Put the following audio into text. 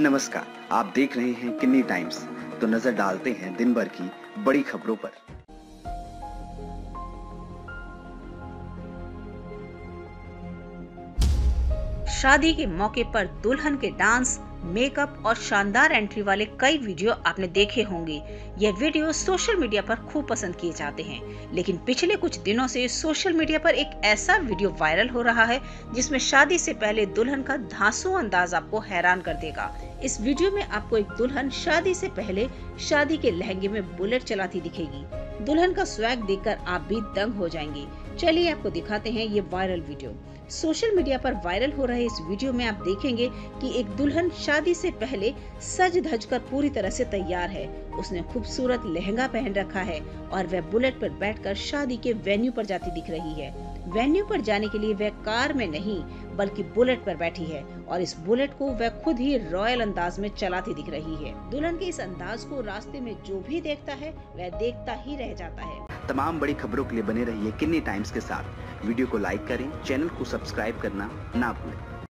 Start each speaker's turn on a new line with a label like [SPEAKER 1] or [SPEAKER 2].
[SPEAKER 1] नमस्कार, आप देख रहे हैं किन्नी टाइम्स। तो नजर डालते हैं दिन भर की बड़ी खबरों पर।
[SPEAKER 2] शादी के मौके पर दुल्हन के डांस, मेकअप और शानदार एंट्री वाले कई वीडियो आपने देखे होंगे। यह वीडियो सोशल मीडिया पर खूब पसंद किए जाते हैं, लेकिन पिछले कुछ दिनों से सोशल मीडिया पर एक ऐसा वीडियो वायरल हो रहा है जिसमें शादी से पहले दुल्हन का धांसू अंदाज आपको हैरान कर देगा। इस वीडियो में आपको एक दुल्हन शादी से पहले शादी के लहंगे में बुलेट चलाती दिखेगी। दुल्हन का स्वैग देखकर आप भी दंग हो जाएंगे। चलिए आपको दिखाते हैं ये वायरल वीडियो। सोशल मीडिया पर वायरल हो रहे इस वीडियो में आप देखेंगे कि एक दुल्हन शादी से पहले सज धज कर पूरी तरह से तैयार है। उसने खूबसूरत लहंगा पहन रखा है और वह बुलेट पर बैठकर शादी के वेन्यू पर जाती दिख रही है। वेन्यू पर जाने के लिए वह कार में नहीं बल्कि बुलेट पर बैठी है और इस बुलेट को वह खुद ही रॉयल अंदाज में चलाती दिख रही है। दुल्हन के इस अंदाज को रास्ते में जो भी देखता है वह देखता ही रह जाता है।
[SPEAKER 1] तमाम बड़ी खबरों के लिए बने रहिए किन्नी टाइम्स के साथ। वीडियो को लाइक करें, चैनल को सब्सक्राइब करना ना भूलें।